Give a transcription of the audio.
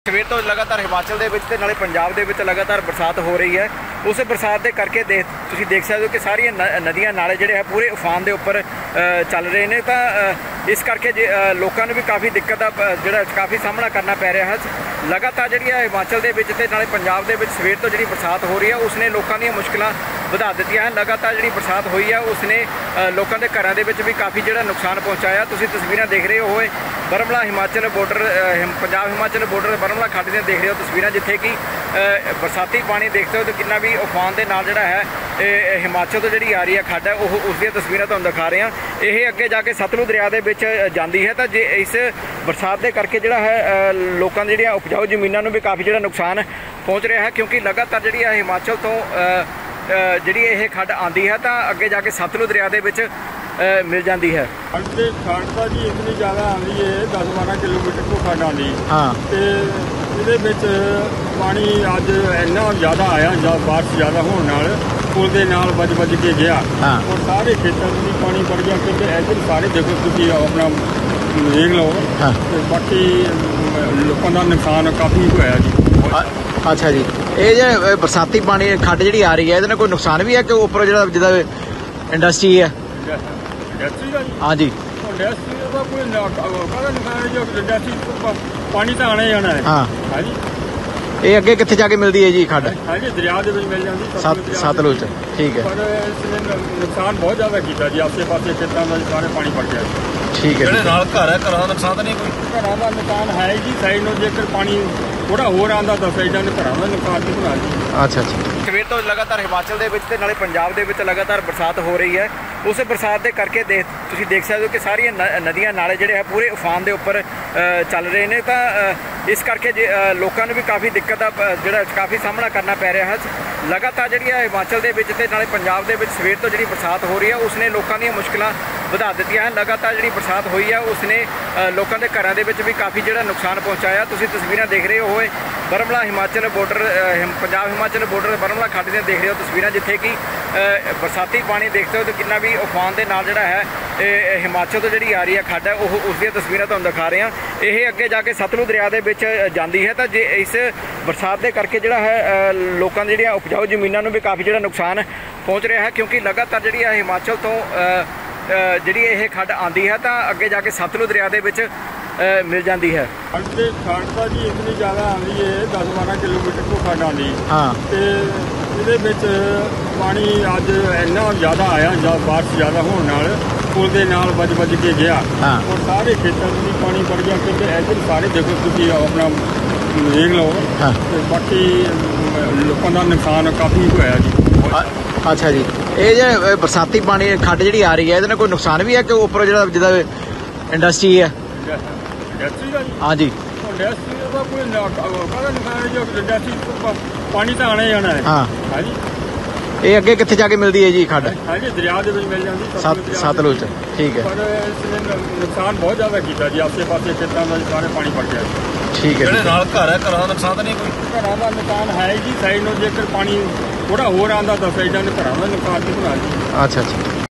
ਸਵੇਰ ਤੋਂ ਲਗਾਤਾਰ ਹਿਮਾਚਲ ਦੇ ਵਿੱਚ ਤੇ ਨਾਲੇ ਪੰਜਾਬ ਦੇ ਵਿੱਚ ਲਗਾਤਾਰ ਬਰਸਾਤ ਹੋ ਰਹੀ ਹੈ। ਉਸ ਬਰਸਾਤ ਦੇ ਕਰਕੇ ਤੁਸੀਂ ਦੇਖ ਸਕਦੇ ਹੋ ਕਿ ਸਾਰੀਆਂ ਨਦੀਆਂ ਨਾਲੇ ਜਿਹੜੇ ਹੈ ਪੂਰੇ ਉਫਾਨ ਦੇ ਉੱਪਰ ਚੱਲ ਰਹੇ ਨੇ। ਤਾਂ ਇਸ ਕਰਕੇ ਲੋਕਾਂ ਨੂੰ ਵੀ ਕਾਫੀ ਦਿੱਕਤ ਦਾ ਜਿਹੜਾ ਕਾਫੀ ਸਾਹਮਣਾ ਕਰਨਾ ਪੈ ਰਿਹਾ ਹੈ। ਲਗਾਤਾਰ ਜਿਹੜੀ ਹੈ ਹਿਮਾਚਲ ਦੇ ਵਿੱਚ ਤੇ ਨਾਲੇ ਪੰਜਾਬ ਦੇ ਵਿੱਚ ਸਵੇਰ ਤੋਂ ਜਿਹੜੀ ਬਰਸਾਤ ਹੋ ਰਹੀ ਹੈ ਉਸਨੇ ਲੋਕਾਂ ਦੀਆਂ ਮੁਸ਼ਕਿਲਾਂ ਵਧਾ ਦਿੱਤੀਆਂ ਹਨ। ਲਗਾਤਾਰ ਜਿਹੜੀ ਬਰਸਾਤ ਹੋਈ ਹੈ ਉਸਨੇ ਲੋਕਾਂ ਦੇ ਘਰਾਂ ਦੇ ਵਿੱਚ ਵੀ ਕਾਫੀ ਜਿਹੜਾ ਨੁਕਸਾਨ ਪਹੁੰਚਾਇਆ। ਤੁਸੀਂ ਤਸਵੀਰਾਂ ਦੇਖ ਰਹੇ ਹੋ ਬਰਮਲਾ ਹਿਮਾਚਲ ਬਾਰਡਰ ਪੰਜਾਬ ਹਿਮਾਚਲ ਬਾਰਡਰ ਬਰਮਲਾ ਖੱਡ ਦੀਆਂ ਦੇਖ ਰਹੇ ਹੋ ਤਸਵੀਰਾਂ, ਜਿੱਥੇ ਕਿ ਬਰਸਾਤੀ ਪਾਣੀ ਦੇਖਦੇ ਹੋ ਤੇ ਕਿੰਨਾ ਵੀ ਉਫਾਨ ਦੇ ਨਾਲ ਜਿਹੜਾ ਹੈ ਹਿਮਾਚਲ ਤੋਂ ਜਿਹੜੀ ਆ ਰਹੀ ਹੈ ਖੱਡ ਹੈ ਉਹ ਉਸ ਦੀਆਂ ਤਸਵੀਰਾਂ ਤੁਹਾਨੂੰ ਦਿਖਾ ਰਹੇ ਹਾਂ। ਇਹ ਅੱਗੇ ਜਾ ਕੇ ਸਤਲੁਜ ਦਰਿਆ ਦੇ ਵਿੱਚ ਜਾਂਦੀ ਹੈ। ਤਾਂ ਜੇ ਇਸ ਬਰਸਾਤ ਦੇ ਕਰਕੇ ਜਿਹੜਾ ਹੈ ਲੋਕਾਂ ਦੀ ਜਿਹੜੀਆਂ ਉਪਜਾਊ ਜ਼ਮੀਨਾਂ ਨੂੰ ਵੀ ਕਾਫੀ ਜਿਹੜਾ ਨੁਕਸਾਨ ਪਹੁੰਚ ਰਿਹਾ ਹੈ, ਕਿਉਂਕਿ ਲਗਾਤਾਰ ਜਿਹੜੀ ਹੈ ਹਿਮਾਚਲ ਤੋਂ ਜਿਹੜੀ ਇਹ ਖੱਡ ਆਉਂਦੀ ਹੈ ਤਾਂ ਅੱਗੇ ਜਾ ਕੇ ਸਤਲੁਜ ਦਰਿਆ ਦੇ ਵਿੱਚ ਮਿਲ ਜਾਂਦੀ ਹੈ। ਖੱਡ ਤਾਂ ਜੀ ਇਤਨੀ ਜ਼ਿਆਦਾ ਆਉਂਦੀ ਹੈ, 10-12 ਕਿਲੋਮੀਟਰ ਤੋਂ ਖੱਡ ਆਉਂਦੀ ਹਾਂ, ਤੇ ਇਹਦੇ ਵਿੱਚ ਪਾਣੀ ਅੱਜ ਇੰਨਾ ਜ਼ਿਆਦਾ ਆਇਆ ਜਾਂ ਬਾਰਿਸ਼ ਜ਼ਿਆਦਾ ਹੋਣ ਨਾਲ ਪੁਲ ਦੇ ਨਾਲ ਵੱਜ ਕੇ ਗਿਆ ਔਰ ਸਾਰੇ ਖੇਤਾਂ ਵਿੱਚ ਪਾਣੀ ਵੜ ਗਿਆ। ਕਿਉਂਕਿ ਇੱਧਰ ਸਾਰੇ ਦੇਖੋ ਤੁਸੀਂ ਆਪਣਾ ਦੇਖ ਲਓ ਤੇ ਬਾਕੀ ਲੋਕਾਂ ਦਾ ਨੁਕਸਾਨ ਕਾਫੀ ਹੋਇਆ ਜੀ। ਅੱਛਾ ਜੀ, ਇਹ ਜੇ ਬਰਸਾਤੀ ਪਾਣੀ ਖੱਡ ਜਿਹੜੀ ਆ ਰਹੀ ਹੈ ਇਹਦੇ ਨਾਲ ਕੋਈ ਨੁਕਸਾਨ ਵੀ ਹੈ ਕਿ ਉੱਪਰ ਜਿਹੜਾ ਜਿੱਦਾਂ ਇੰਡਸਟਰੀ ਹੈ? ਇੰਡਸਟਰੀ ਦਾ ਜੀ? ਹਾਂਜੀ, ਇੰਡਸਟਰੀ ਦਾ ਕੋਈ ਕਾਹਦਾ ਨੁਕਸਾਨ ਹੈ ਜੀ? ਇੰਡਸਟਰੀ ਪਾਣੀ ਤਾਂ ਆਣਾ ਹੀ ਆਣਾ ਹੈ। ਹਾਂ ਹਾਂਜੀ, ਇਹ ਅੱਗੇ ਕਿੱਥੇ ਜਾ ਕੇ ਮਿਲਦੀ ਹੈ ਜੀ ਖੱਡ? ਹਾਂਜੀ, ਦਰਿਆ ਦੇ ਵਿੱਚ ਮਿਲ ਜਾਂਦੀ ਸਤਲੁਜ ਚ। ਠੀਕ ਹੈ, ਪਰ ਇਸ ਨੇ ਨੁਕਸਾਨ ਬਹੁਤ ਜ਼ਿਆਦਾ ਕੀਤਾ ਜੀ। ਆਸੇ ਪਾਸੇ ਖੇਤਾਂ ਦਾ ਸਾਰੇ ਪਾਣੀ ਵੜ ਗਿਆ। ਠੀਕ ਹੈ, ਜਿਹੜੇ ਨਾਲ ਘਰ ਹੈ ਘਰਾਂ ਦਾ ਨੁਕਸਾਨ ਤਾਂ ਨਹੀਂ ਕੋਈ? ਘਰਾਂ ਦਾ ਨੁਕਸਾਨ ਹੈ ਜੀ, ਸਾਈਡ ਨੂੰ ਜੇਕਰ ਪਾਣੀ ਥੋੜਾ ਹੋਰ ਆਉਂਦਾ ਤਾਂ ਸਾਈਡਾਂ ਨੇ ਘਰਾਂ ਦਾ ਨੁਕਸਾਨ ਨਹੀਂ ਹੋਣਾ ਜੀ। ਅੱਛਾ ਅੱਛਾ। ਸਵੇਰ ਤੋਂ ਲਗਾਤਾਰ ਹਿਮਾਚਲ ਦੇ ਵਿੱਚ ਤੇ ਨਾਲੇ ਪੰਜਾਬ ਦੇ ਵਿੱਚ ਲਗਾਤਾਰ ਬਰਸਾਤ ਹੋ ਰਹੀ ਹੈ। ਉਸ ਬਰਸਾਤ ਦੇ ਕਰਕੇ ਤੁਸੀਂ ਦੇਖ ਸਕਦੇ ਹੋ ਕਿ ਸਾਰੀਆਂ ਨਦੀਆਂ ਨਾਲੇ ਜਿਹੜੇ ਹੈ ਪੂਰੇ ਉਫਾਨ ਦੇ ਉੱਪਰ ਚੱਲ ਰਹੇ ਨੇ। ਤਾਂ ਇਸ ਕਰਕੇ ਲੋਕਾਂ ਨੂੰ ਵੀ ਕਾਫੀ ਦਿੱਕਤ ਦਾ ਜਿਹੜਾ ਕਾਫੀ ਸਾਹਮਣਾ ਕਰਨਾ ਪੈ ਰਿਹਾ ਹੈ। ਲਗਾਤਾਰ ਜਿਹੜੀ ਹੈ ਹਿਮਾਚਲ ਦੇ ਵਿੱਚ ਤੇ ਨਾਲੇ ਪੰਜਾਬ ਦੇ ਵਿੱਚ ਸਵੇਰ ਤੋਂ ਜਿਹੜੀ ਬਰਸਾਤ ਹੋ ਰਹੀ ਹੈ ਉਸਨੇ ਲੋਕਾਂ ਦੀਆਂ ਮੁਸ਼ਕਿਲਾਂ ਵਧਾ ਦਿੱਤੀਆਂ ਹਨ। ਲਗਾਤਾਰ ਜਿਹੜੀ ਬਰਸਾਤ ਹੋਈ ਹੈ ਉਸਨੇ ਲੋਕਾਂ ਦੇ ਘਰਾਂ ਦੇ ਵਿੱਚ ਵੀ ਕਾਫੀ ਜਿਹੜਾ ਨੁਕਸਾਨ ਪਹੁੰਚਾਇਆ। ਤੁਸੀਂ ਤਸਵੀਰਾਂ ਦੇਖ ਰਹੇ ਹੋ ਬਰਮਲਾ ਹਿਮਾਚਲ ਬਾਰਡਰ ਪੰਜਾਬ ਹਿਮਾਚਲ ਬਾਰਡਰ ਬਰਮਲਾ ਖੱਡ ਦੀਆਂ ਦੇਖ ਰਹੇ ਹੋ ਤਸਵੀਰਾਂ, ਜਿੱਥੇ ਕਿ ਬਰਸਾਤੀ ਪਾਣੀ ਦੇਖਦੇ ਹੋ ਤੇ ਕਿੰਨਾ ਵੀ ਉਫਾਨ ਦੇ ਨਾਲ ਜਿਹੜਾ ਹੈ ਹਿਮਾਚਲ ਤੋਂ ਜਿਹੜੀ ਆ ਰਹੀ ਹੈ ਖੱਡ ਹੈ ਉਹ ਉਸ ਦੀਆਂ ਤਸਵੀਰਾਂ ਤੁਹਾਨੂੰ ਦਿਖਾ ਰਹੇ ਹਾਂ। ਇਹ ਅੱਗੇ ਜਾ ਕੇ ਸਤਲੁਜ ਦਰਿਆ ਦੇ ਵਿੱਚ ਜਾਂਦੀ ਹੈ। ਤਾਂ ਜੇ ਇਸ ਬਰਸਾਤ ਦੇ ਕਰਕੇ ਜਿਹੜਾ ਹੈ ਲੋਕਾਂ ਦੀ ਜਿਹੜੀਆਂ ਉਪਜਾਊ ਜ਼ਮੀਨਾਂ ਨੂੰ ਵੀ ਕਾਫੀ ਜਿਹੜਾ ਨੁਕਸਾਨ ਪਹੁੰਚ ਰਿਹਾ ਹੈ, ਕਿਉਂਕਿ ਲਗਾਤਾਰ ਜਿਹੜੀ ਹੈ ਹਿਮਾਚਲ ਤੋਂ ਜਿਹੜੀ ਇਹ ਖੱਡ ਆਉਂਦੀ ਹੈ ਤਾਂ ਅੱਗੇ ਜਾ ਕੇ ਸਤਲੁਜ ਦਰਿਆ ਦੇ ਵਿੱਚ ਮਿਲ ਜਾਂਦੀ ਹੈ। ਖੱਡ ਤਾਂ ਜੀ ਇਤਨੀ ਜ਼ਿਆਦਾ ਆਉਂਦੀ ਹੈ, 10-12 ਕਿਲੋਮੀਟਰ ਤੋਂ ਖੱਡ ਆਉਂਦੀ ਹਾਂ, ਤੇ ਇਹਦੇ ਵਿੱਚ ਪਾਣੀ ਅੱਜ ਇੰਨਾ ਜ਼ਿਆਦਾ ਆਇਆ ਜਾਂ ਬਾਰਿਸ਼ ਜ਼ਿਆਦਾ ਹੋਣ ਨਾਲ ਪੁਲ ਦੇ ਨਾਲ ਵੱਜ ਕੇ ਗਿਆ ਔਰ ਸਾਰੇ ਖੇਤਾਂ ਵਿੱਚ ਪਾਣੀ ਵੜ ਗਿਆ। ਕਿਉਂਕਿ ਇੱਧਰ ਸਾਰੇ ਦੇਖੋ ਤੁਸੀਂ ਆਪਣਾ ਦੇਖ ਲਓ ਤੇ ਬਾਕੀ ਲੋਕਾਂ ਦਾ ਨੁਕਸਾਨ ਕਾਫੀ ਹੋਇਆ ਜੀ। ਅੱਛਾ ਜੀ, ਇਹ ਜੇ ਬਰਸਾਤੀ ਪਾਣੀ ਖੱਡ ਜਿਹੜੀ ਆ ਰਹੀ ਹੈ ਇਹਦੇ ਨਾਲ ਕੋਈ ਨੁਕਸਾਨ ਵੀ ਹੈ ਕਿ ਉੱਪਰ ਜਿਹੜਾ ਜਿੱਦਾਂ ਇੰਡਸਟਰੀ ਹੈ? ਇੰਡਸਟਰੀ ਦਾ ਜੀ? ਹਾਂਜੀ, ਇੰਡਸਟਰੀ ਦਾ ਕੋਈ ਕਾਹਦਾ ਨੁਕਸਾਨ ਹੈ ਜੀ? ਇੰਡਸਟਰੀ ਪਾਣੀ ਤਾਂ ਆਣਾ ਹੀ ਆਣਾ ਹੈ। ਹਾਂ, ਹਾਂਜੀ, ਇਹ ਅੱਗੇ ਕਿੱਥੇ ਜਾ ਕੇ ਮਿਲਦੀ ਹੈ ਜੀ ਖੱਡ? ਹਾਂਜੀ, ਦਰਿਆ ਦੇ ਵਿੱਚ ਮਿਲ ਜਾਂਦੀ ਸਤਲੁਜ ਚ। ਠੀਕ ਹੈ, ਪਰ ਇਸ ਨੇ ਨੁਕਸਾਨ ਬਹੁਤ ਜ਼ਿਆਦਾ ਕੀਤਾ ਜੀ। ਆਸੇ ਪਾਸੇ ਖੇਤਾਂ ਦਾ ਸਾਰੇ ਪਾਣੀ ਵੜ ਗਿਆ। ਠੀਕ ਹੈ, ਜਿਹੜੇ ਨਾਲ ਘਰ ਹੈ ਘਰਾਂ ਦਾ ਨੁਕਸਾਨ ਤਾਂ ਨਹੀਂ ਕੋਈ? ਘਰਾਂ ਦਾ ਨੁਕਸਾਨ ਹੈ ਜੀ, ਸਾਈਡ ਨੂੰ ਜੇਕਰ ਪਾਣੀ ਥੋੜਾ ਹੋਰ ਆਉਂਦਾ ਤਾਂ ਸਾਈਡਾਂ ਨੇ ਘਰਾਂ ਦਾ ਨੁਕਸਾਨ ਨਹੀਂ ਹੋਣਾ ਜੀ। ਅੱਛਾ ਅੱਛਾ।